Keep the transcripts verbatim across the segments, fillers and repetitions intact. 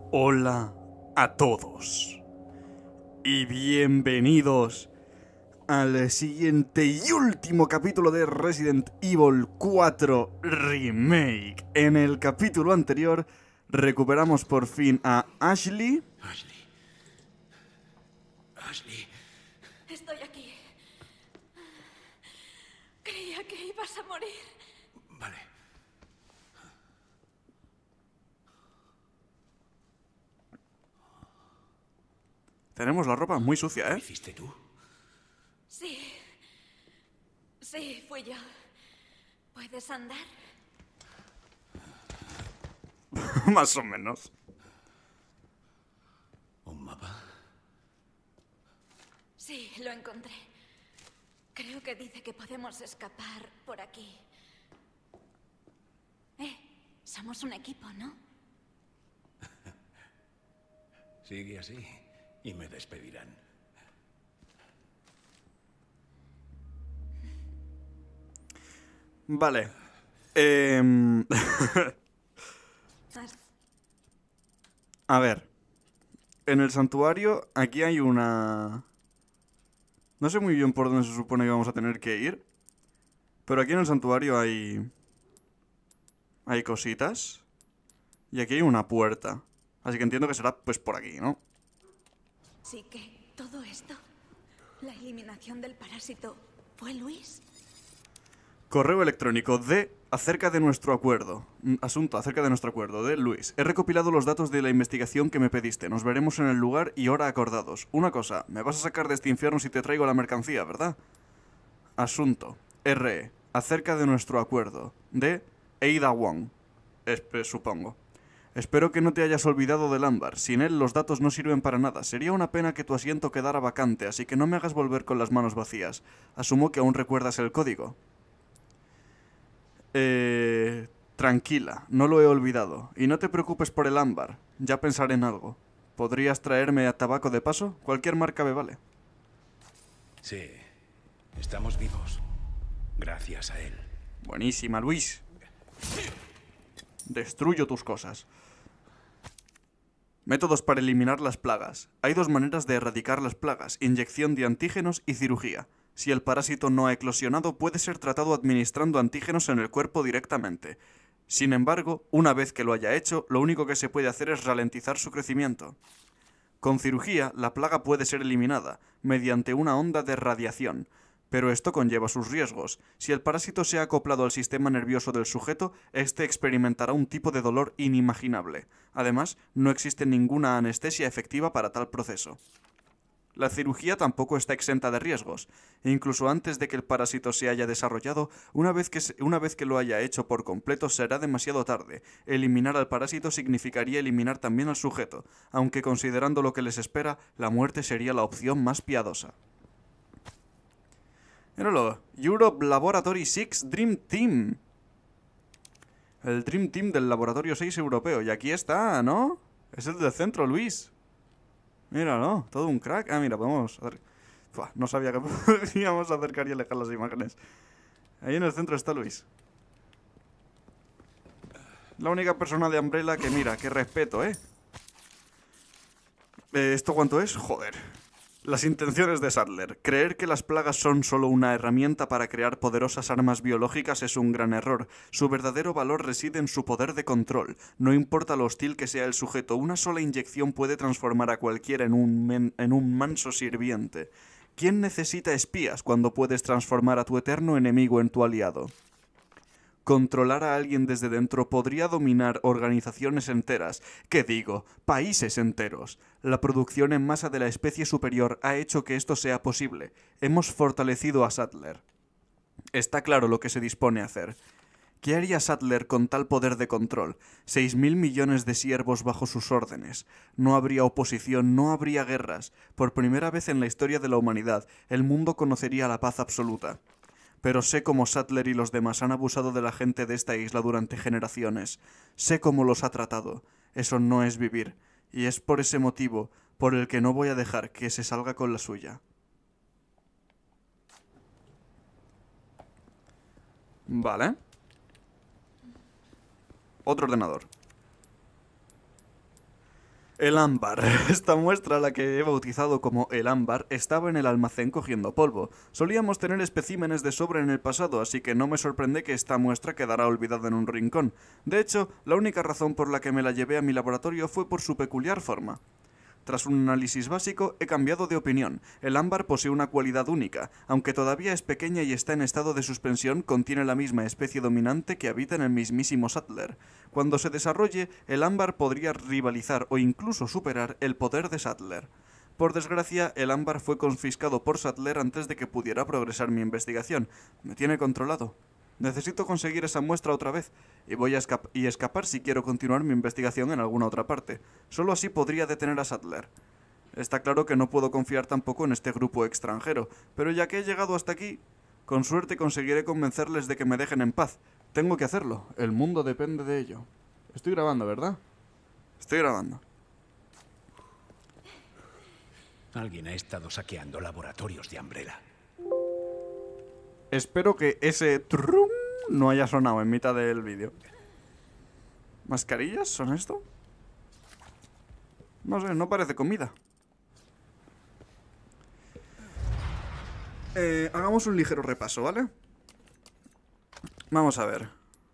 Hola a todos y bienvenidos al siguiente y último capítulo de Resident Evil cuatro Remake. En el capítulo anterior recuperamos por fin a Ashley. Ashley. Ashley. Estoy aquí. Creía que ibas a morir. Vale. Tenemos la ropa muy sucia, ¿Lo ¿eh? hiciste tú? Sí. Sí, fui yo. ¿Puedes andar? Más o menos. ¿Un mapa? Sí, lo encontré. Creo que dice que podemos escapar por aquí. Eh, somos un equipo, ¿no? Sigue así y me despedirán. Vale. Eh... Has- A ver. En el santuario aquí hay una... No sé muy bien por dónde se supone que vamos a tener que ir. Pero aquí en el santuario hay... Hay cositas. Y aquí hay una puerta. Así que entiendo que será pues por aquí, ¿no? Sí que todo esto, la eliminación del parásito, ¿fue Luis? Correo electrónico de acerca de nuestro acuerdo. Mm, Asunto acerca de nuestro acuerdo de Luis. He recopilado los datos de la investigación que me pediste. Nos veremos en el lugar y hora acordados. Una cosa, me vas a sacar de este infierno si te traigo la mercancía, ¿verdad? Asunto R E acerca de nuestro acuerdo de Ada Wong. Espe- supongo. Espero que no te hayas olvidado del ámbar. Sin él los datos no sirven para nada. Sería una pena que tu asiento quedara vacante, así que no me hagas volver con las manos vacías. Asumo que aún recuerdas el código. Eh... Tranquila, no lo he olvidado. Y no te preocupes por el ámbar. Ya pensaré en algo. ¿Podrías traerme a tabaco de paso? Cualquier marca me vale. Sí. Estamos vivos. Gracias a él. Buenísima, Luis. Destruyo tus cosas. Métodos para eliminar las plagas. Hay dos maneras de erradicar las plagas, inyección de antígenos y cirugía. Si el parásito no ha eclosionado, puede ser tratado administrando antígenos en el cuerpo directamente. Sin embargo, una vez que lo haya hecho, lo único que se puede hacer es ralentizar su crecimiento. Con cirugía, la plaga puede ser eliminada, mediante una onda de radiación. Pero esto conlleva sus riesgos. Si el parásito se ha acoplado al sistema nervioso del sujeto, éste experimentará un tipo de dolor inimaginable. Además, no existe ninguna anestesia efectiva para tal proceso. La cirugía tampoco está exenta de riesgos. Incluso antes de que el parásito se haya desarrollado, una vez que, se, una vez que lo haya hecho por completo será demasiado tarde. Eliminar al parásito significaría eliminar también al sujeto, aunque considerando lo que les espera, la muerte sería la opción más piadosa. Míralo, Europe Laboratory seis Dream Team. El Dream Team del Laboratorio seis europeo. Y aquí está, ¿no? Es el del centro, Luis. Míralo, todo un crack. Ah, mira, podemos hacer... Fua, no sabía que podíamos acercar y alejar las imágenes. Ahí en el centro está Luis. La única persona de Umbrella que mira, que respeto, ¿eh? eh ¿Esto cuánto es? Joder. Las intenciones de Sattler. Creer que las plagas son solo una herramienta para crear poderosas armas biológicas es un gran error. Su verdadero valor reside en su poder de control. No importa lo hostil que sea el sujeto, una sola inyección puede transformar a cualquiera en un, men en un manso sirviente. ¿Quién necesita espías cuando puedes transformar a tu eterno enemigo en tu aliado? Controlar a alguien desde dentro podría dominar organizaciones enteras, ¿qué digo? Países enteros. La producción en masa de la especie superior ha hecho que esto sea posible. Hemos fortalecido a Sattler. Está claro lo que se dispone a hacer. ¿Qué haría Sattler con tal poder de control? Seis mil millones de siervos bajo sus órdenes. No habría oposición, no habría guerras. Por primera vez en la historia de la humanidad, el mundo conocería la paz absoluta. Pero sé cómo Sattler y los demás han abusado de la gente de esta isla durante generaciones. Sé cómo los ha tratado. Eso no es vivir. Y es por ese motivo por el que no voy a dejar que se salga con la suya. Vale. Otro ordenador. El ámbar. Esta muestra, la que he bautizado como el ámbar, estaba en el almacén cogiendo polvo. Solíamos tener especímenes de sobra en el pasado, así que no me sorprende que esta muestra quedara olvidada en un rincón. De hecho, la única razón por la que me la llevé a mi laboratorio fue por su peculiar forma. Tras un análisis básico, he cambiado de opinión. El ámbar posee una cualidad única. Aunque todavía es pequeña y está en estado de suspensión, contiene la misma especie dominante que habita en el mismísimo Saddler. Cuando se desarrolle, el ámbar podría rivalizar o incluso superar el poder de Saddler. Por desgracia, el ámbar fue confiscado por Saddler antes de que pudiera progresar mi investigación. Me tiene controlado. Necesito conseguir esa muestra otra vez, y voy a escap- y escapar si quiero continuar mi investigación en alguna otra parte. Solo así podría detener a Saddler. Está claro que no puedo confiar tampoco en este grupo extranjero, pero ya que he llegado hasta aquí, con suerte conseguiré convencerles de que me dejen en paz. Tengo que hacerlo, el mundo depende de ello. Estoy grabando, ¿verdad? Estoy grabando. Alguien ha estado saqueando laboratorios de Umbrella. Espero que ese trum no haya sonado en mitad del vídeo. ¿Mascarillas son esto? No sé, no parece comida. Eh, hagamos un ligero repaso, ¿vale? Vamos a ver.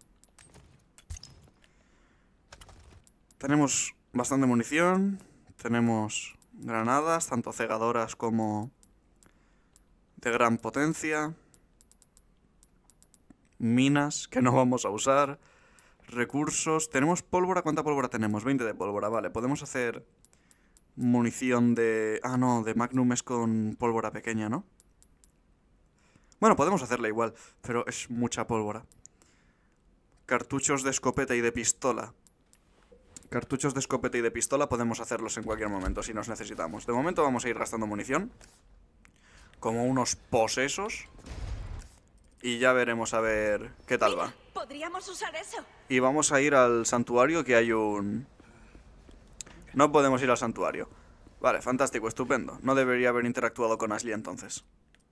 Tenemos bastante munición. Tenemos granadas, tanto cegadoras como de gran potencia. Minas que no vamos a usar. Recursos. Tenemos pólvora. ¿Cuánta pólvora tenemos? veinte de pólvora. Vale, podemos hacer munición de... Ah, no, de Magnum es con pólvora pequeña, ¿no? Bueno, podemos hacerla igual, pero es mucha pólvora. Cartuchos de escopeta y de pistola. Cartuchos de escopeta y de pistola podemos hacerlos en cualquier momento si nos necesitamos. De momento vamos a ir gastando munición. Como unos posesos. Y ya veremos a ver qué tal va. Podríamos usar eso. Y vamos a ir al santuario, que hay un... No podemos ir al santuario. Vale, fantástico, estupendo. No debería haber interactuado con Ashley entonces.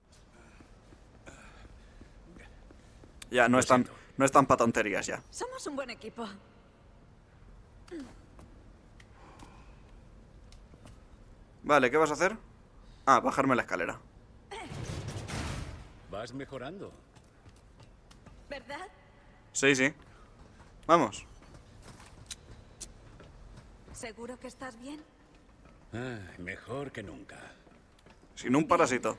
Ya, no están, no están pa' tonterías ya. Somos un buen equipo. Vale, ¿qué vas a hacer? Ah, bajarme la escalera. Vas mejorando. ¿Verdad? Sí, sí. Vamos. ¿Seguro que estás bien? Ah, mejor que nunca. Sin un parásito.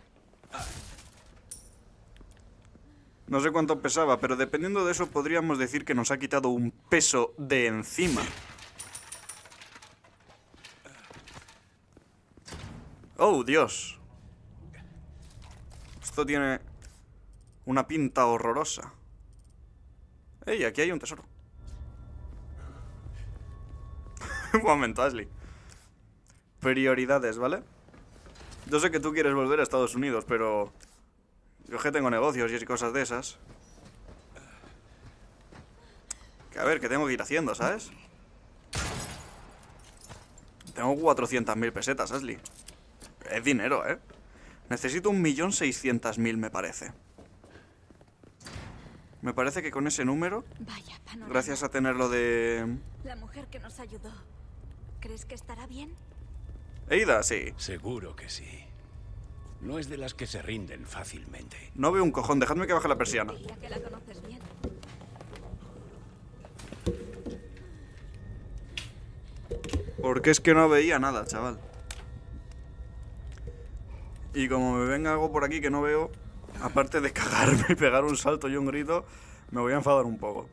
No sé cuánto pesaba, pero dependiendo de eso podríamos decir que nos ha quitado un peso de encima. ¡Oh, Dios! Esto tiene una pinta horrorosa. ¡Ey, aquí hay un tesoro! Un momento, Ashley. Prioridades, ¿vale? Yo sé que tú quieres volver a Estados Unidos, pero... yo que tengo negocios y cosas de esas. Que a ver, ¿qué tengo que ir haciendo, sabes? Tengo cuatrocientas mil pesetas, Ashley. Es dinero, ¿eh? Necesito un millón seiscientas mil, me parece. Me parece que con ese número, Vaya panorama. gracias a tenerlo de... La mujer que nos ayudó. ¿Crees que estará bien? Eida, sí. Seguro que sí. No es de las que se rinden fácilmente. No veo un cojón, dejadme que baje la persiana. Diría que la conoces bien. Porque es que no veía nada, chaval. Y como me venga algo por aquí que no veo, aparte de cagarme y pegar un salto y un grito, me voy a enfadar un poco.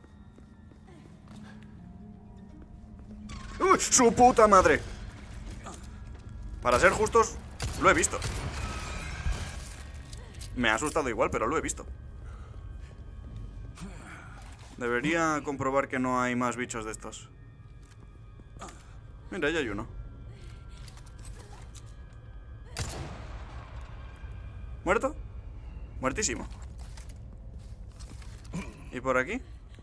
¡Uy! ¡Su puta madre! Para ser justos, lo he visto. Me ha asustado igual, pero lo he visto. Debería comprobar que no hay más bichos de estos. Mira, ya hay uno. ¿Muerto? Muertísimo. ¿Y por aquí?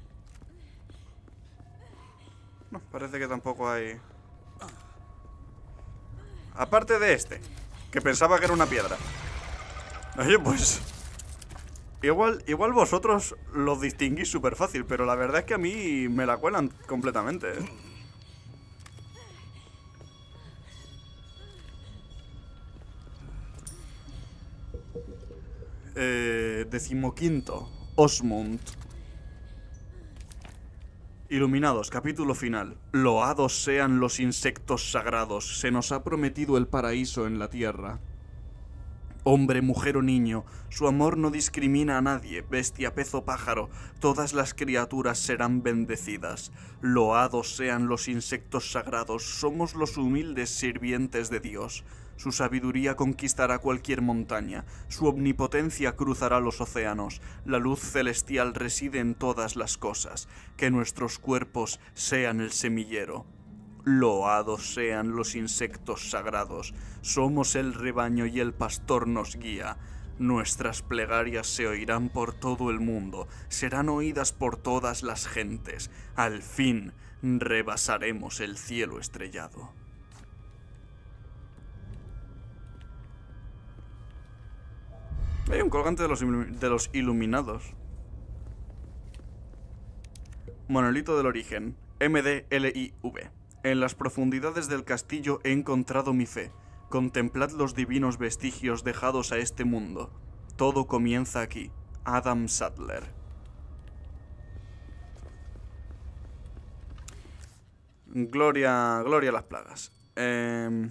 No, parece que tampoco hay... Aparte de este, que pensaba que era una piedra. Oye, pues... Igual, igual vosotros los distinguís súper fácil, pero la verdad es que a mí me la cuelan completamente, ¿eh? Eh, decimoquinto. Osmund. Iluminados, capítulo final. Loados sean los insectos sagrados. Se nos ha prometido el paraíso en la tierra. Hombre, mujer o niño, su amor no discrimina a nadie, bestia, pez o pájaro, todas las criaturas serán bendecidas. Loados sean los insectos sagrados, somos los humildes sirvientes de Dios. Su sabiduría conquistará cualquier montaña, su omnipotencia cruzará los océanos, la luz celestial reside en todas las cosas, que nuestros cuerpos sean el semillero. Loados sean los insectos sagrados, somos el rebaño y el pastor nos guía. Nuestras plegarias se oirán por todo el mundo, serán oídas por todas las gentes. Al fin rebasaremos el cielo estrellado. Hay un colgante de los, de los iluminados. Monolito del origen, M D L I V. En las profundidades del castillo he encontrado mi fe. Contemplad los divinos vestigios dejados a este mundo. Todo comienza aquí. Adam Sadler. Gloria, gloria a las plagas. Eh...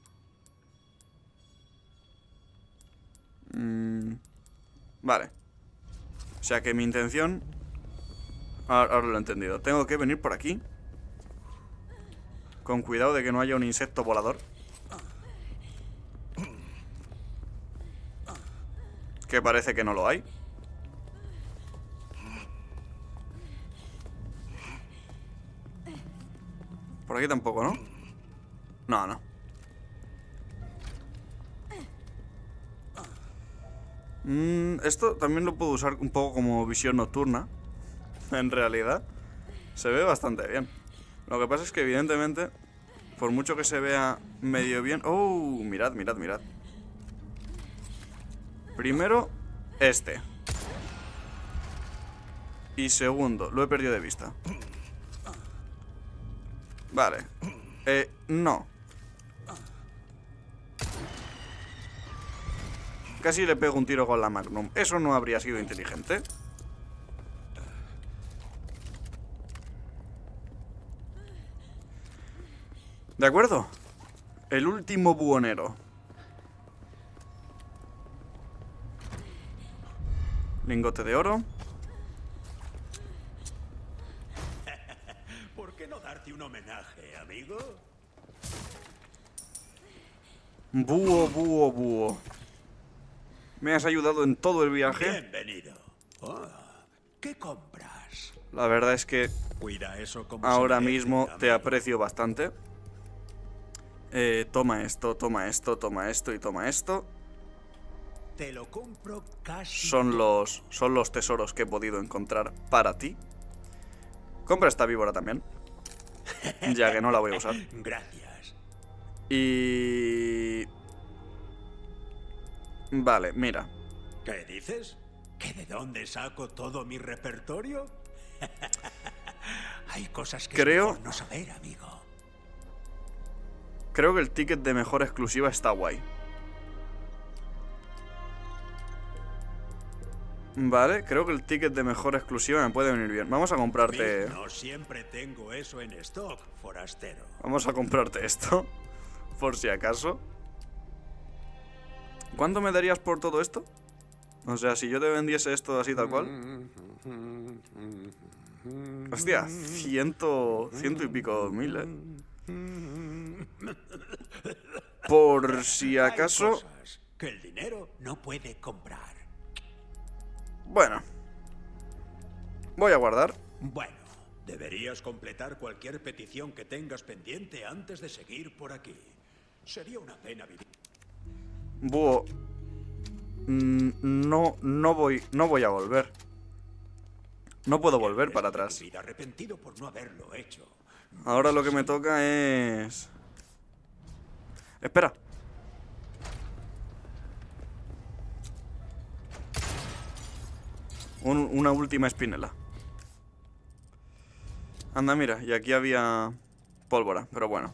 Mm, vale. O sea que mi intención... Ahora, ahora lo he entendido. Tengo que venir por aquí. Con cuidado de que no haya un insecto volador. Que parece que no lo hay. Por aquí tampoco, ¿no? No, no. Mm, esto también lo puedo usar un poco como visión nocturna. En realidad se ve bastante bien. Lo que pasa es que evidentemente, por mucho que se vea medio bien... ¡Oh! Mirad, mirad, mirad. Primero, este. Y segundo, lo he perdido de vista. Vale. Eh, no. Casi le pego un tiro con la Magnum. Eso no habría sido inteligente. De acuerdo. El último buhonero. Lingote de oro. ¿Por qué no darte un homenaje, amigo? Búho, búho, búho. Me has ayudado en todo el viaje. Bienvenido. Oh, ¿qué compras? La verdad es que Cuida eso como ahora se merece, mismo te amigo. aprecio bastante. Eh, toma esto, toma esto, toma esto y toma esto. Te lo compro casi. Son los, son los tesoros que he podido encontrar para ti. Compra esta víbora también. Ya que no la voy a usar. Gracias. Y... Vale, mira. ¿Qué dices? ¿Que de dónde saco todo mi repertorio? Hay cosas que Creo- es mejor no saber, amigo. Creo que el ticket de mejor exclusiva está guay. Vale, creo que el ticket de mejor exclusiva me puede venir bien. Vamos a comprarte... No siempre tengo eso en stock, forastero. Vamos a comprarte esto. Por si acaso. ¿Cuánto me darías por todo esto? O sea, si yo te vendiese esto así tal cual. Hostia, ciento... Ciento y pico mil, eh. Por si Hay acaso... cosas que el dinero no puede comprar. Bueno. Voy a guardar. Bueno, deberías completar cualquier petición que tengas pendiente antes de seguir por aquí. Sería una pena vivir. Búho. Mm, No, no voy, no voy a volver. No puedo volver para atrás. Vida arrepentido por no haberlo hecho. Ahora lo que me toca es... Espera. Un- una última espinela. Anda, mira, y aquí había pólvora, pero bueno.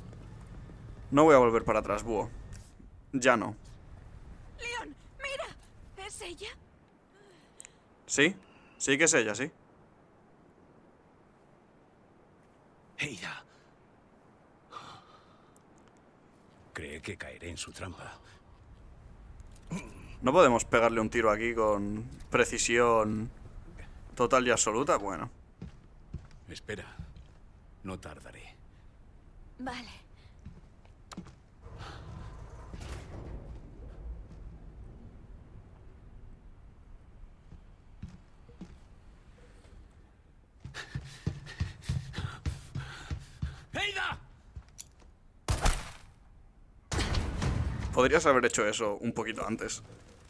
No voy a volver para atrás, búho. Ya no. Leon, mira. ella? Sí, sí que es ella, sí. Ada. Cree que caeré en su trampa. ¿No podemos pegarle un tiro aquí con precisión total y absoluta? Bueno. Espera. No tardaré. Vale. ¡Ada! Podrías haber hecho eso un poquito antes.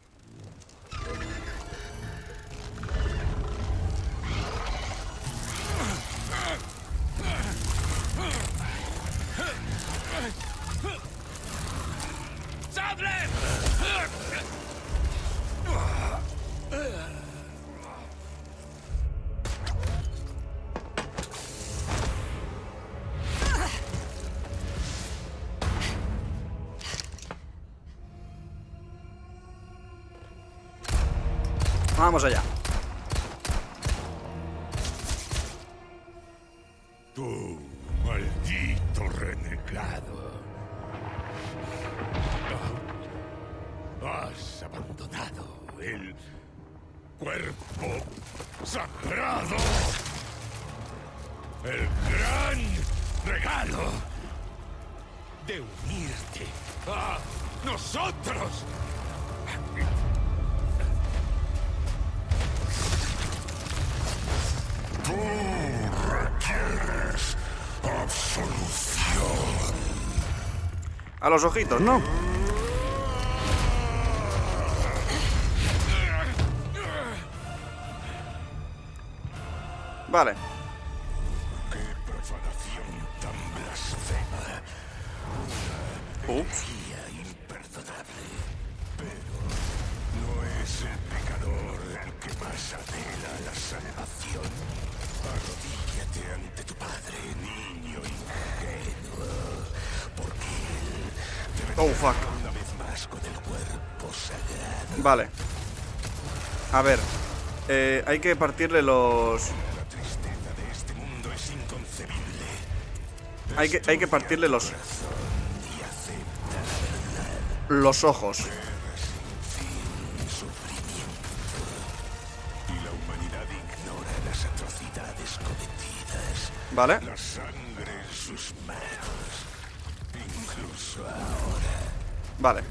¡Sadler! Vamos allá. Tú, maldito renegado. Has abandonado el cuerpo sagrado. El gran regalo de unirte a nosotros. Tú requieres absolución. A los ojitos, ¿no? Vale. Qué profanación tan blasfema. Ups. Herejía imperdonable. Pero no es el pecador el que más anhela la salvación. Arrodíllate ante tu padre, niño ingenuo. Porque él te Oh, fuck. recordará una vez más con el cuerpo sagrado. Vale. A ver. Eh, hay que partirle los... La tristeza de este mundo es inconcebible. Hay que, hay que partirle los... Y acepta la verdad. Los ojos. Sin sufrimiento. Y la humanidad ignora las atrocidades cometidas. Vale. La sangre en sus manos. Incluso ahora. Vale.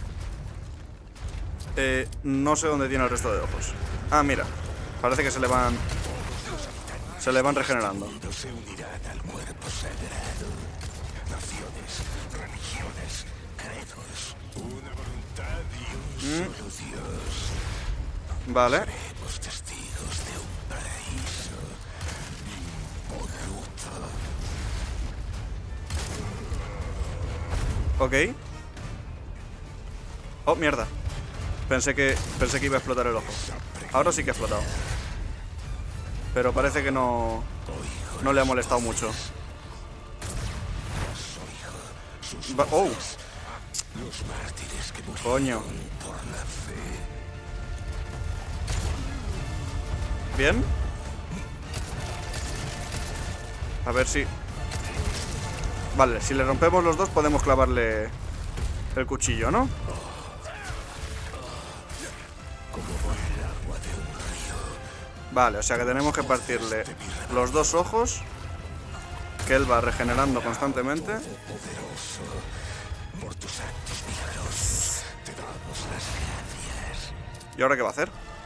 Eh, no sé dónde tiene el resto de ojos. Ah, mira. Parece que se le van... Se le van regenerando. No se unirán al cuerpo sagrado. Naciones, religiones, credos. Una voluntad y un solo Dios. Vale. Seremos testigos de un paraíso impoluto. Ok. Oh, mierda. Pensé que, pensé que iba a explotar el ojo. Ahora sí que ha explotado. Pero parece que no... No le ha molestado mucho. Va- oh. Los mártires que murieron Coño. por la fe. Bien. A ver si... Vale, si le rompemos los dos podemos clavarle el cuchillo, ¿no? Vale, o sea que tenemos que partirle los dos ojos, que él va regenerando constantemente. Por tus actos milagrosos te damos las gracias. ¿Y ahora qué va a hacer?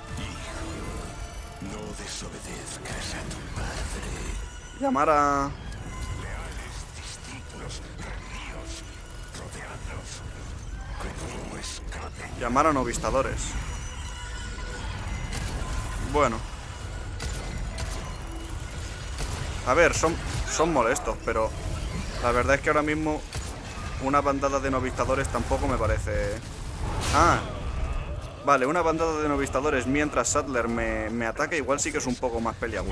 No desobedezcas a tu padre. Llamar a... Leales discípulos reunidos, rodeadlos. Que no escapen. Llamar a novistadores. Bueno. A ver, son, son molestos, pero la verdad es que ahora mismo una bandada de novistadores tampoco me parece... Ah, vale, una bandada de novistadores mientras Sadler me, me ataca igual sí que es un poco más peliagudo.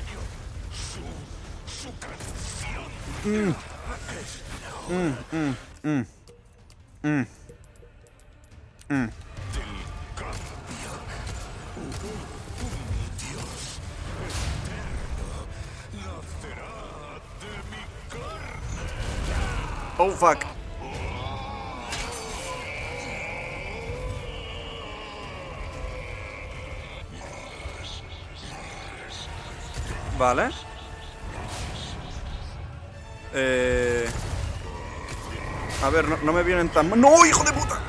Mm. Mm, mm, mm. Mm. Mm. Dios eterno nacerá de mi carne. Oh, fuck. Vale. Eh... A ver, no, no me vienen tan mal. ¡No, hijo de puta!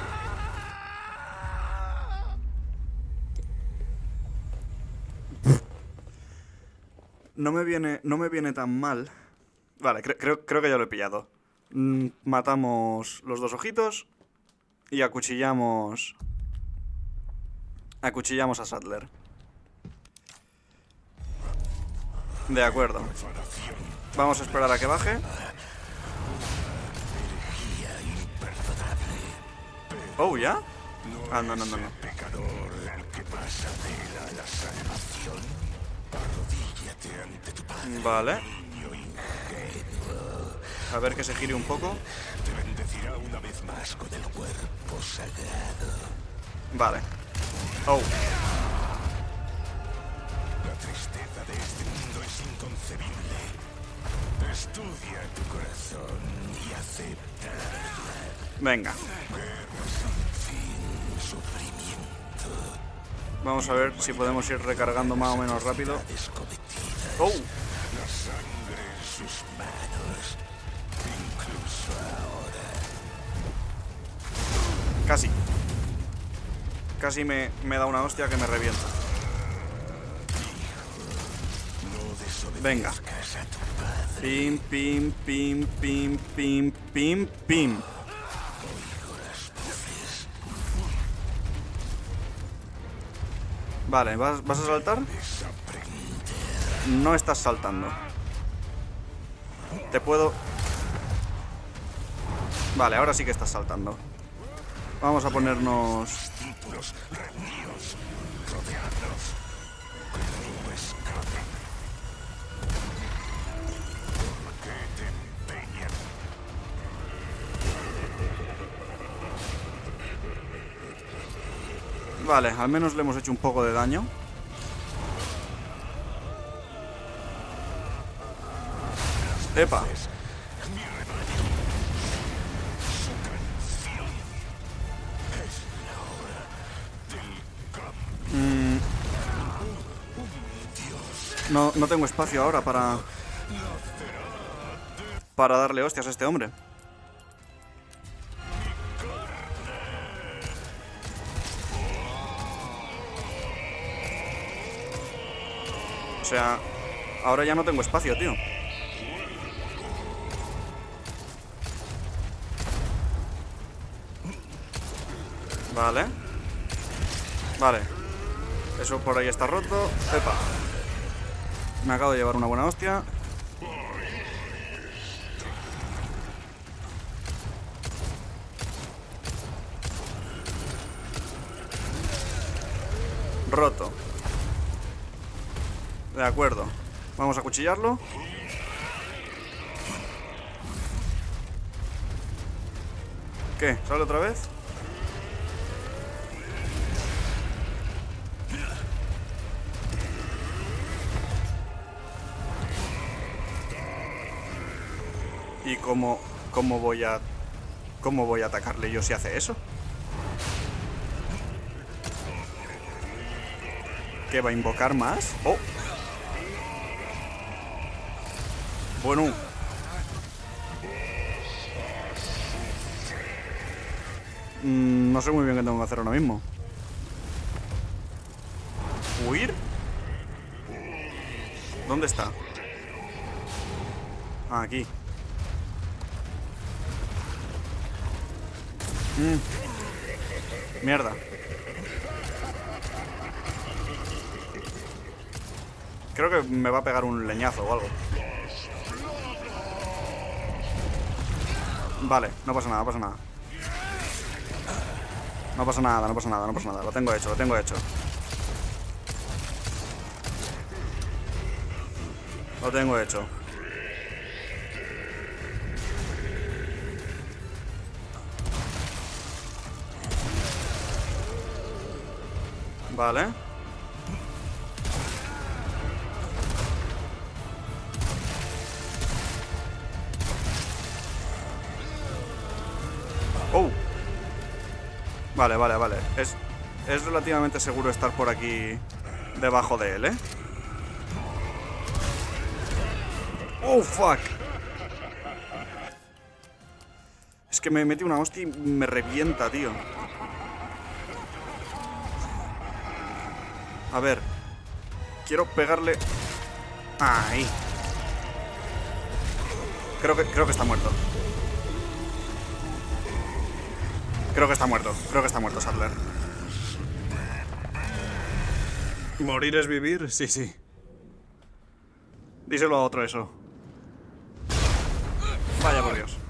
No me viene, no me viene tan mal. Vale, cre creo, creo que ya lo he pillado. Mm, matamos los dos ojitos y acuchillamos... Acuchillamos a Saddler. De acuerdo. Vamos a esperar a que baje. Oh, ¿ya? Ah, no, no, no, no. Pecador el que pasa de la, la salvación. Arrodíllate ante tu padre. Vale. A ver que se gire un poco. Te bendecirá una vez más con el cuerpo sagrado. Vale. Oh. La tristeza de este mundo es inconcebible. Estudia tu corazón y acepta la verdad. Venga. Guerra sin fin, sufrimiento. Vamos a ver si podemos ir recargando más o menos rápido. Descometidas. Oh. La sangre en sus manos. Incluso ahora. Casi. Casi me, me da una hostia que me revienta. No Venga. desobedezcas a tu padre. Pim, pim, pim, pim, pim, pim, pim. Oigo las voces. Vale, ¿vas, ¿vas a saltar? Desaprender. No estás saltando. Te puedo... Vale, ahora sí que estás saltando. Vamos a ponernos... Discípulos reunidos. Rodeadlos. Que no escapen. ¿Por qué te empeñan? Vale, al menos le hemos hecho un poco de daño. ¡Epa! Mi rebaño. Su canción. Es la hora del cambio. Mm, Dios. no, no tengo espacio ahora para... Para darle hostias a este hombre. O sea, ahora ya no tengo espacio, tío. Vale. Vale. Eso por ahí está roto. Epa. Me acabo de llevar una buena hostia. Roto. De acuerdo. Vamos a cuchillarlo. ¿Qué? ¿Sale otra vez? ¿Y cómo, cómo voy a... ¿Cómo voy a atacarle yo si hace eso? ¿Qué va a invocar más? ¡Oh! Bueno. Mm, no sé muy bien qué tengo que hacer ahora mismo. ¿Huir? ¿Dónde está? Ah, aquí. Mm. Mierda. Creo que me va a pegar un leñazo o algo. Vale, no pasa nada, no pasa nada. No pasa nada, no pasa nada, no pasa nada. Lo tengo hecho, lo tengo hecho. Lo tengo hecho. Vale. Oh. Vale, vale, vale. Es, es relativamente seguro estar por aquí debajo de él, ¿eh? Oh, fuck. Es que me mete una hostia y me revienta, tío. A ver. Quiero pegarle... Ahí. Creo que, creo que está muerto. Creo que está muerto. Creo que está muerto, Saddler. ¿Morir es vivir? Sí, sí. Díselo a otro eso. Vaya por Dios.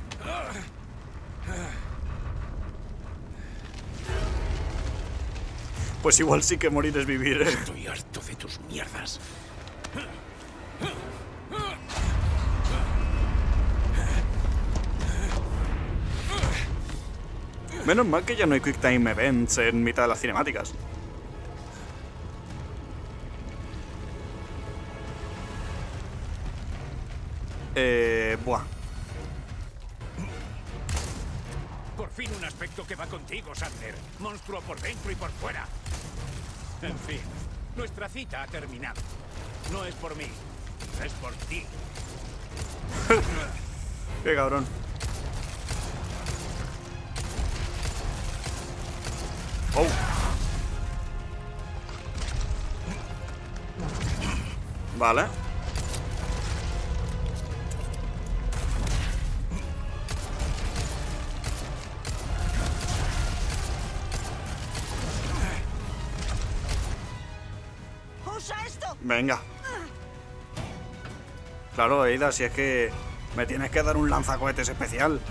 Pues igual sí que morir es vivir, ¿eh? Estoy harto de tus mierdas. Menos mal que ya no hay Quick Time Events en mitad de las cinemáticas. Eh... Buah. Por fin un aspecto que va contigo, Saddler. Monstruo por dentro y por fuera. En fin, nuestra cita ha terminado. No es por mí, es por ti. Qué cabrón. Oh. Vale. ¡Usa esto! Venga. Claro, Ada, si es que me tienes que dar un lanzacohetes especial.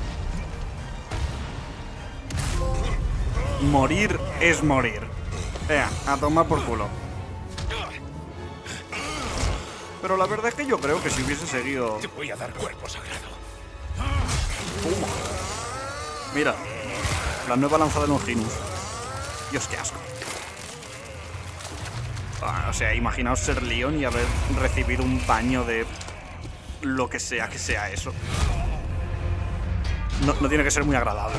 Morir es morir. Vea, a tomar por culo. Pero la verdad es que yo creo que si hubiese seguido... Te voy a dar cuerpo sagrado. Puma. Mira, la nueva lanza de Longinus. Dios, qué asco. Ah, o sea, imaginaos ser Leon y haber recibido un baño de... lo que sea que sea eso. No, no tiene que ser muy agradable.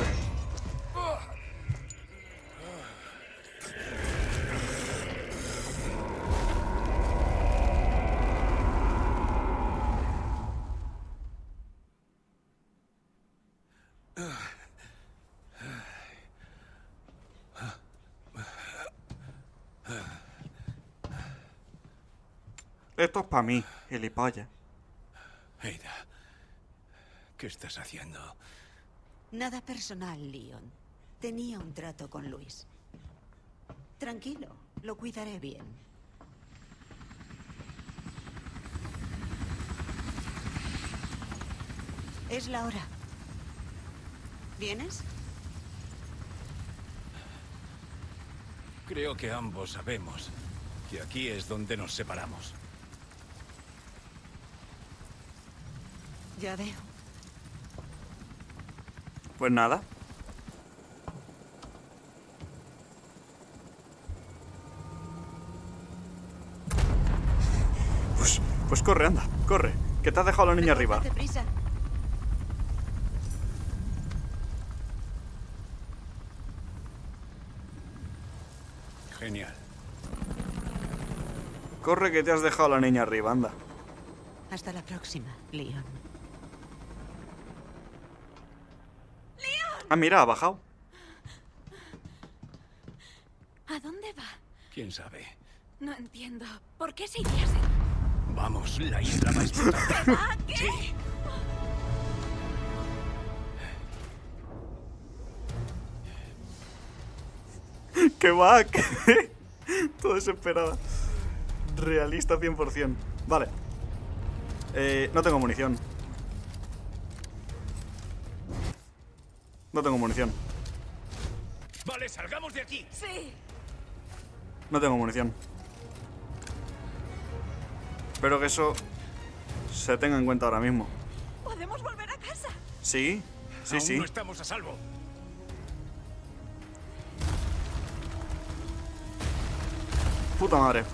Esto es para mí, gilipollas. Ada, ¿qué estás haciendo? Nada personal, Leon. Tenía un trato con Luis. Tranquilo, lo cuidaré bien. Es la hora. ¿Vienes? Creo que ambos sabemos que aquí es donde nos separamos. Ya veo. Pues nada. Pues, pues corre, anda, corre. Que te has dejado a la niña arriba. Date prisa. Genial. Corre que te has dejado a la niña arriba, anda. Hasta la próxima, Leon. Ah, mira, ha bajado. ¿A dónde va? ¿Quién sabe? No entiendo. ¿Por qué se iría así? Vamos, la isla va a explotar. ¿Ah, qué? Sí. ¡Que va! ¿Qué? Todo desesperada. Realista cien por cien. Vale. Eh, no tengo munición. No tengo munición. Vale, salgamos de aquí. Sí. No tengo munición. Espero que eso se tenga en cuenta ahora mismo. ¿Podemos volver a casa? ¿Sí? Sí, Aún sí. no estamos a salvo. Puta madre.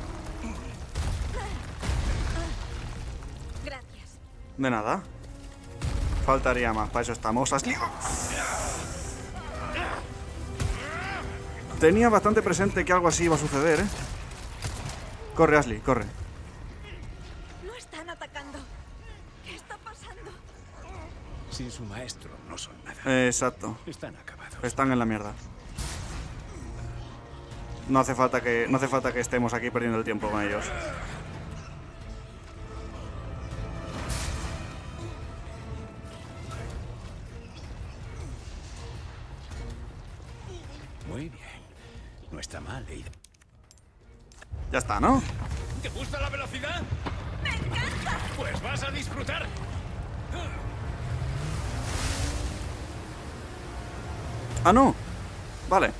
Gracias. De nada. Faltaría más. Para eso estamos. ¿Has liado? Tenía bastante presente que algo así iba a suceder, ¿eh? Corre, Ashley, corre. No están atacando. ¿Qué está pasando? Sin su maestro no son nada. Eh, exacto. Están acabados. Están en la mierda. No hace falta que, no hace falta que estemos aquí perdiendo el tiempo con ellos. Muy bien. No está mal, Ada. Ya está, ¿no? ¿Te gusta la velocidad? ¡Me encanta! Pues vas a disfrutar. Ah, no. Vale.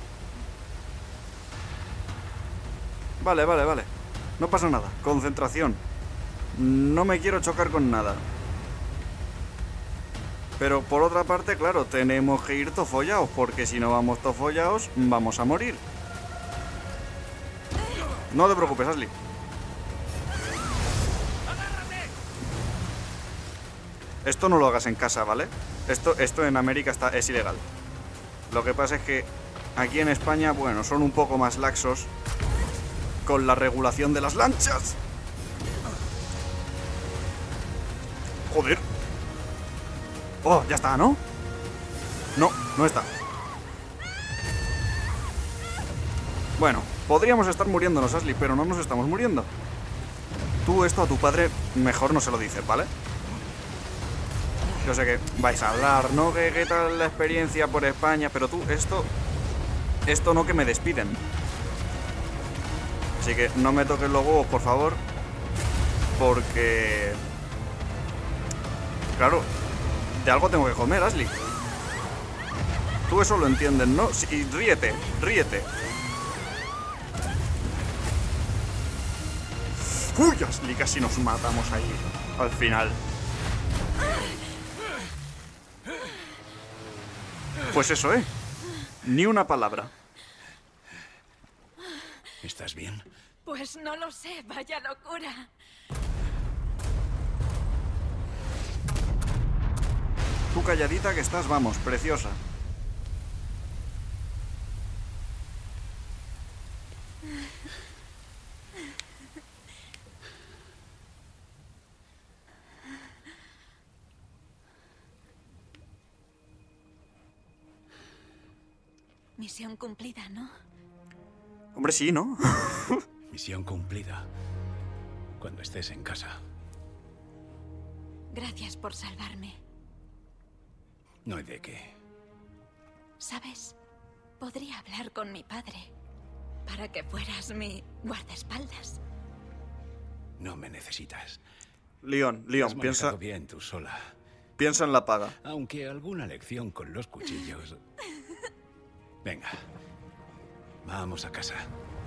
Vale, vale, vale. No pasa nada. Concentración. No me quiero chocar con nada. Pero por otra parte, claro, tenemos que ir tofollaos, porque si no vamos tofollaos, vamos a morir. No te preocupes, Ashley. Esto no lo hagas en casa, ¿vale? Esto, esto en América está, es ilegal. Lo que pasa es que aquí en España, bueno, son un poco más laxos con la regulación de las lanchas. Joder. Oh, ya está, ¿no? No, no está. Bueno, podríamos estar muriéndonos, Ashley, pero no nos estamos muriendo. Tú esto a tu padre mejor no se lo dices, ¿vale? Yo sé que vais a hablar, ¿no? ¿Qué, qué tal la experiencia por España? Pero tú, esto... Esto no, que me despiden. Así que no me toques los huevos, por favor. Porque... Claro, de algo tengo que comer, Ashley. Tú eso lo entiendes, ¿no? Sí, ríete, ríete. Uy, Ashley, casi nos matamos ahí. Al final. Pues eso, ¿eh? Ni una palabra. ¿Estás bien? Pues no lo sé, vaya locura. Tú calladita que estás, vamos, preciosa. Misión cumplida, ¿no? Hombre, sí, ¿no? Misión cumplida. Cuando estés en casa. Gracias por salvarme. No hay de qué. ¿Sabes? Podría hablar con mi padre para que fueras mi guardaespaldas. No me necesitas. Leon, Has Leon, manejado piensa, bien tú sola. piensa en la paga. Aunque alguna lección con los cuchillos. Venga. Vamos a casa.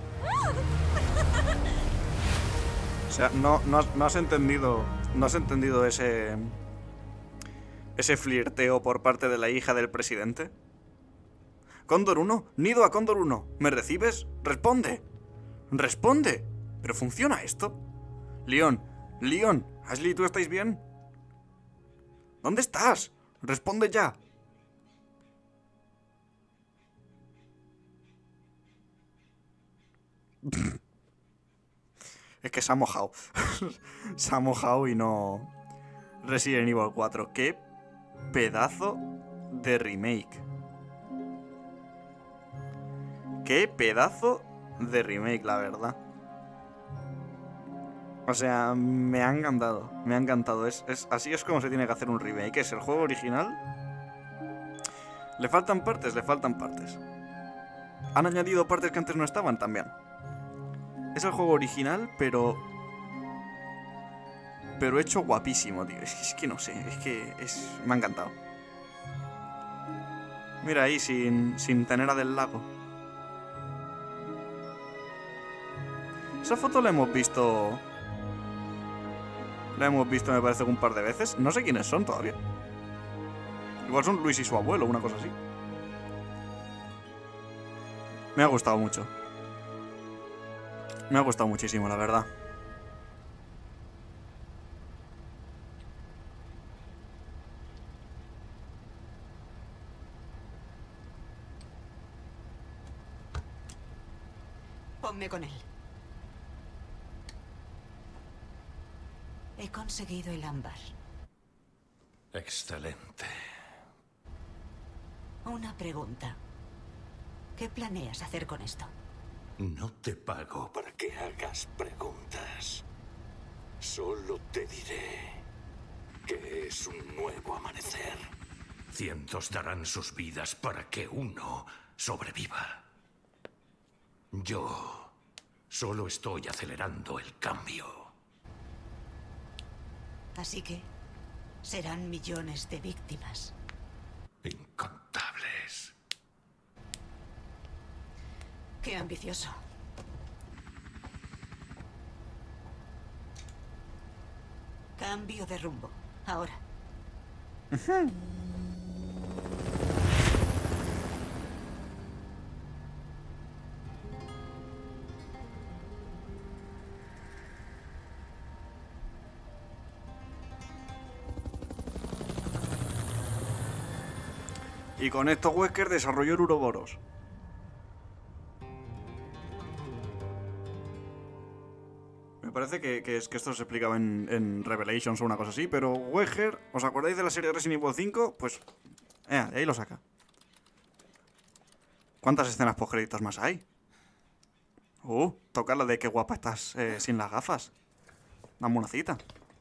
O sea, no, no, has, no has entendido. No has entendido ese. Ese flirteo por parte de la hija del presidente. Cóndor uno, nido a Cóndor uno. ¿Me recibes? Responde. Responde. ¿Pero funciona esto? Leon, Leon, Ashley, ¿tú estáis bien? ¿Dónde estás? Responde ya. Es que se ha mojado. Se ha mojado y no... Resident Evil cuatro. Qué pedazo de remake. Qué pedazo de remake, la verdad. O sea, me ha encantado. Me ha encantado. Es, es, así es como se tiene que hacer un remake. Es el juego original. Le faltan partes, le faltan partes. Han añadido partes que antes no estaban también. Es el juego original, pero... Pero hecho guapísimo, tío. Es, es que no sé, es que es, me ha encantado. Mira ahí, sin, sin tener a del lago. Esa foto la hemos visto... La hemos visto, me parece, un par de veces. No sé quiénes son todavía. Igual son Luis y su abuelo, una cosa así. Me ha gustado mucho. Me ha gustado muchísimo, la verdad. Ponme con él. He conseguido el ámbar. Excelente. Una pregunta. ¿Qué planeas hacer con esto? No te pago para que hagas preguntas. Solo te diré que es un nuevo amanecer. Cientos darán sus vidas para que uno sobreviva. Yo solo estoy acelerando el cambio. Así que serán millones de víctimas. Incontables. Qué ambicioso. Cambio de rumbo. Ahora. Y con esto Wesker desarrolló el Uroboros. Me parece que, que, es, que esto se explicaba en, en Revelations o una cosa así, pero Wesker, ¿os acordáis de la serie Resident Evil cinco? Pues, eh, de ahí lo saca. ¿Cuántas escenas postcréditos más hay? Uh, toca la de qué guapa estás eh, sin las gafas. Dame una cita.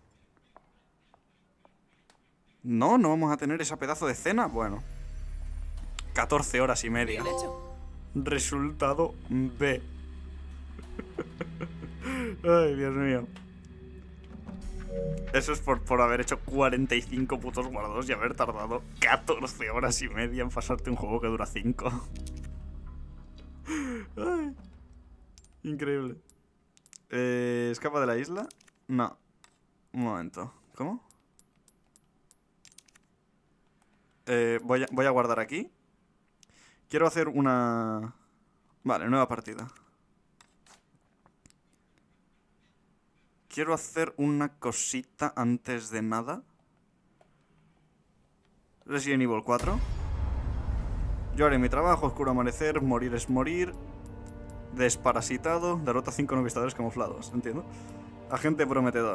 No, no vamos a tener esa pedazo de escena. Bueno, catorce horas y media. Resultado B. Ay, Dios mío. Eso es por, por haber hecho cuarenta y cinco putos guardos y haber tardado catorce horas y media en pasarte un juego que dura cinco. Ay, increíble. Eh, ¿Escapa de la isla? No. Un momento. ¿Cómo? Eh, voy, a, voy a guardar aquí. Quiero hacer una... Vale, nueva partida. Quiero hacer una cosita antes de nada. Resident Evil cuatro. Yo haré mi trabajo, oscuro amanecer, morir es morir. Desparasitado, derrota a cinco novistadores camuflados, entiendo. Agente prometedor.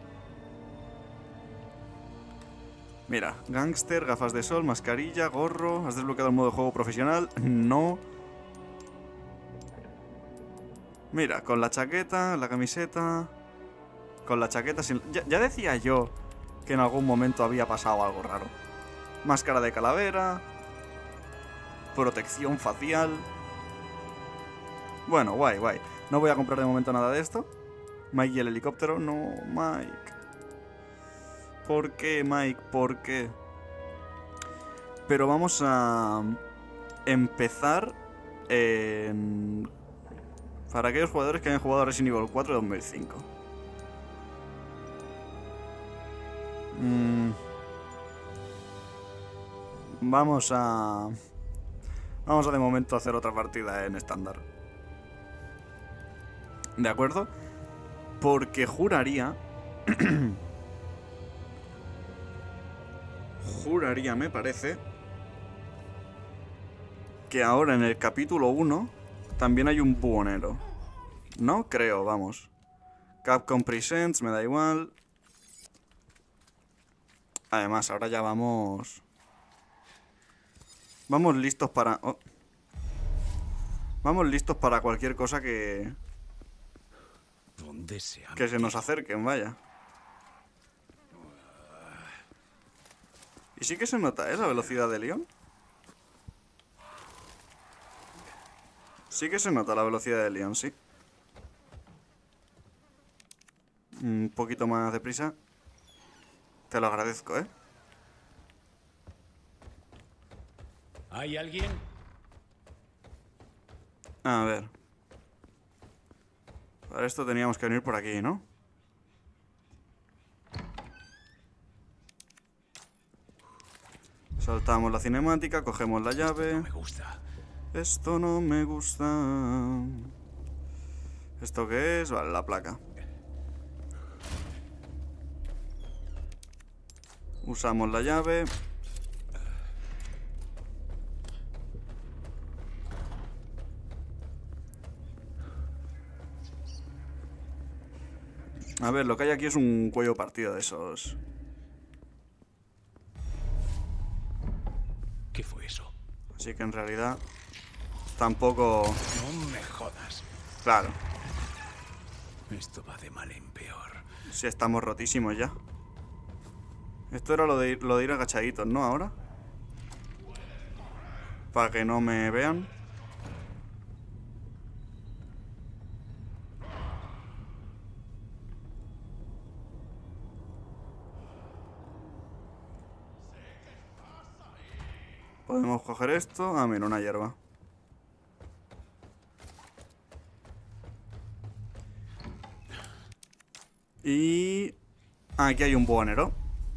Mira, gángster, gafas de sol, mascarilla, gorro. ¿Has desbloqueado el modo de juego profesional? No. Mira, con la chaqueta, la camiseta... Con la chaqueta sin... Ya, ya decía yo que en algún momento había pasado algo raro. Máscara de calavera. Protección facial. Bueno, guay, guay. No voy a comprar de momento nada de esto. Mike y el helicóptero. No, Mike. ¿Por qué, Mike? ¿Por qué? Pero vamos a empezar en... para aquellos jugadores que hayan jugado Resident Evil cuatro de dos mil cinco. Mm. Vamos a... Vamos a de momento hacer otra partida en estándar. ¿De acuerdo? Porque juraría... juraría, me parece... que ahora en el capítulo uno también hay un buhonero. No creo, vamos. Capcom Presents, me da igual. Además, ahora ya vamos... Vamos listos para... Oh. Vamos listos para cualquier cosa que... ¿Dónde se que se nos acerquen, vaya. Y sí que se nota, ¿eh? La velocidad de Leon. Sí que se nota la velocidad de Leon, sí. Un poquito más deprisa. Te lo agradezco, ¿eh? ¿Hay alguien? A ver. Para esto teníamos que venir por aquí, ¿no? Saltamos la cinemática, cogemos la llave. No me gusta. Esto no me gusta. ¿Esto qué es? Vale, la placa. Usamos la llave. A ver, lo que hay aquí es un cuello partido de esos. ¿Qué fue eso? Así que en realidad tampoco... No me jodas. Claro, Esto va de mal en peor. si estamos rotísimos ya. Esto era lo de ir, lo de ir agachaditos, ¿no? Ahora. Para que no me vean. Podemos coger esto. Ah, mira, una hierba. Y... aquí hay un buhonero.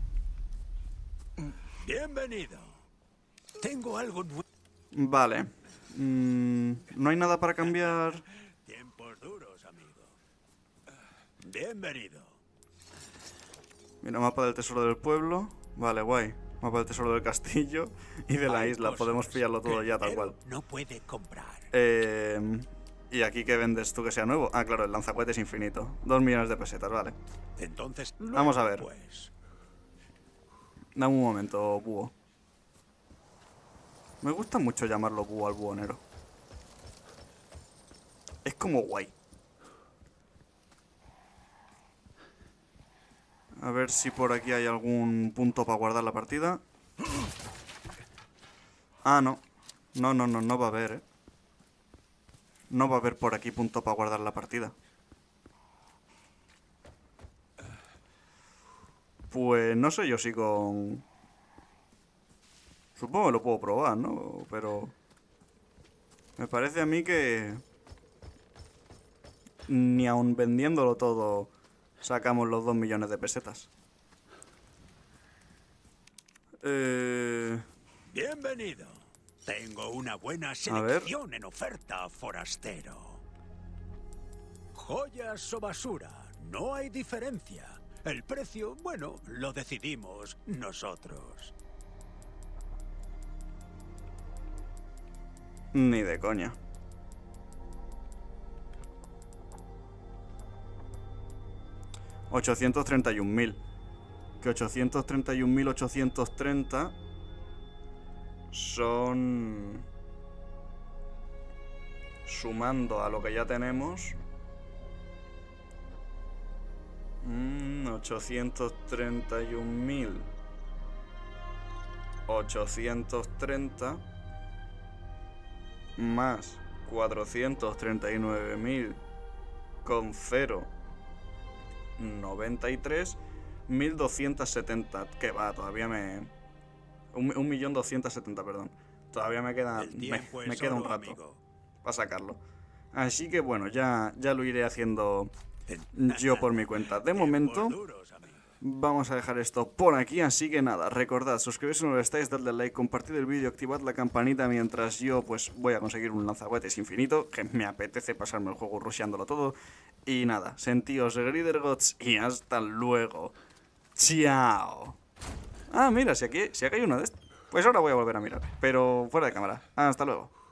Bienvenido. Tengo algo nuevo. Vale. Mm, no hay nada para cambiar. Tiempos duros, amigo. Bienvenido. Mira, mapa del tesoro del pueblo. Vale, guay. Mapa del tesoro del castillo y de la Hay isla. cosas Podemos pillarlo todo que ya el tal dinero cual. No puede comprar. Eh, ¿Y aquí qué vendes tú que sea nuevo? Ah, claro, el lanzacohetes infinito. Dos millones de pesetas, vale. Entonces, Vamos a ver. Pues, Dame un momento, búho. Me gusta mucho llamarlo búho al buhonero. Es como guay. A ver si por aquí hay algún punto para guardar la partida. Ah, no. No, no, no, no va a haber, ¿eh? No va a haber por aquí punto para guardar la partida. Pues no sé yo si con... Supongo que lo puedo probar, ¿no? Pero... me parece a mí que... ni aun vendiéndolo todo sacamos los dos millones de pesetas. Eh... bienvenido. Tengo una buena ver. selección en oferta, forastero. Joyas o basura, no hay diferencia. El precio, bueno, lo decidimos nosotros. Ni de coña. ochocientos treinta y un mil. Que ochocientos treinta y un mil ochocientos treinta son... sumando a lo que ya tenemos... Mm, ochocientos treinta y un mil ochocientos treinta más cuatrocientos treinta y nueve mil con cero noventa y tres, mil doscientos setenta. Que va, todavía me... Un millón doscientos setenta, perdón. Todavía me queda... El Me, tiempo me es queda un oro, rato amigo. para sacarlo. Así que bueno, ya, ya lo iré haciendo yo por mi cuenta. De momento... Tiempos duros, amigo. Vamos a dejar esto por aquí, así que nada, recordad, suscribiros si no lo estáis, dadle like, compartid el vídeo, activad la campanita mientras yo pues voy a conseguir un lanzacohetes infinito, que me apetece pasarme el juego rusheándolo todo. Y nada, sentíos Gridergots y hasta luego. Chao. Ah, mira, si aquí, si aquí hay uno de estos, pues ahora voy a volver a mirar, pero fuera de cámara. Hasta luego.